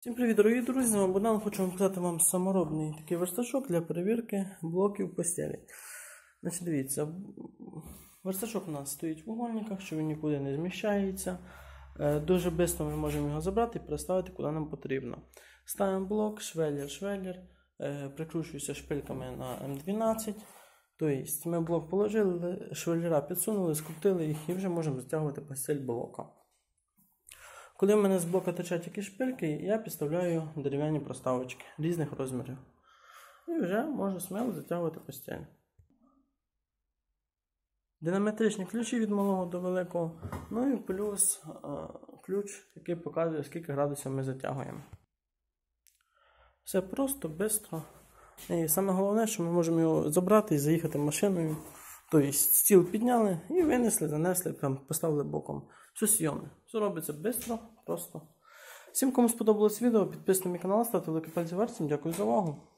Всім привіт, дорогі друзі! З вами Богдан. Хочу показати вам саморобний такий верстачок для перевірки блоків постелі. Значить, дивіться, верстачок у нас стоїть в угольниках, що він нікуди не зміщається. Дуже швидко ми можемо його забрати і переставити куди нам потрібно. Ставимо блок, швеллер, прикручується шпильками на М12. Тобто ми блок положили, швеллера підсунули, скрутили їх і вже можемо затягувати постель блока. Коли в мене з блока течать якісь шпильки, я підставляю дерев'яні проставочки різних розмірів. І вже можу сміло затягувати постіль. Динаметричні ключі від малого до великого, ну і плюс ключ, який показує, скільки градусів ми затягуємо. Все просто, швидко. І саме головне, що ми можемо його забрати і заїхати машиною. Тобто стіл підняли і винесли, занесли, поставили боком. Все зйомне. Все робиться швидко, просто. Всім, кому сподобалось відео, підписуйтесь на мій канал, ставте великий пальці вверх. Всім дякую за увагу.